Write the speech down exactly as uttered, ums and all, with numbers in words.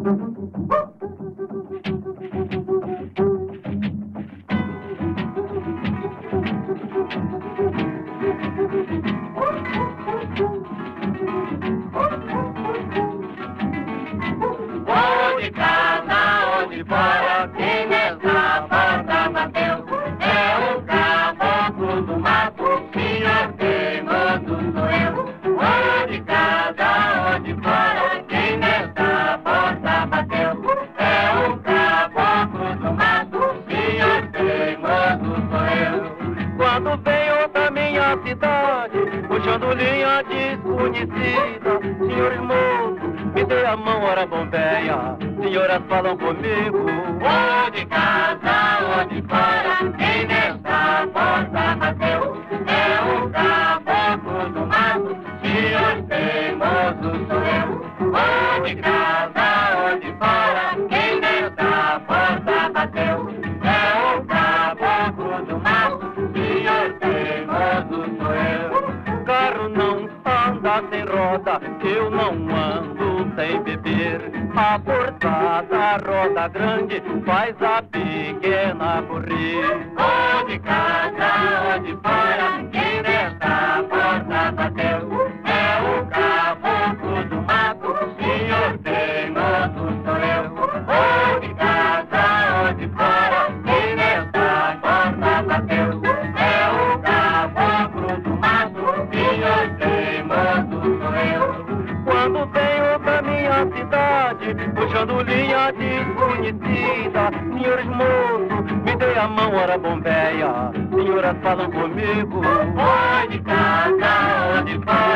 Ou de casa ou de fora, quem nessa porta bateu é o caboclo do mato, senhor teimoso sou eu. Ou de casa ou de fora, quem nessa porta bateu é o caboclo do mato, senhor teimoso sou eu. Quando venho da minha cidade, puxando linha desconhecida, senhores moços, me dê a mão, ora bombeia, senhoras falam comigo. Ou de casa ou de fora, quem nessa porta bateu é o caboclo do mato, senhor teimoso sou eu. Ou de casa ou de fora, quem nessa porta bateu é o caboclo do mato, senhor teimoso sou eu. Carro não anda sem roda, eu não ando sem beber. A portada, a roda grande, faz a pequena correr. Ou de casa ou de fora, quem nessa porta bateu é o caboclo do mato, senhor teimoso sou eu. Ou de casa ou de fora, quem nessa porta bateu é o caboclo do mato, senhor teimoso sou eu. Quando venho da minha cidade, puxando linha desconhecida, senhores moços, me dê a mão, ora bombeia, senhoras falam comigo. Ou de casa ou de fora,